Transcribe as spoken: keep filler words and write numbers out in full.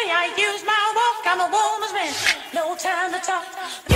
I use my walk. I'm a woman's man. No time to talk.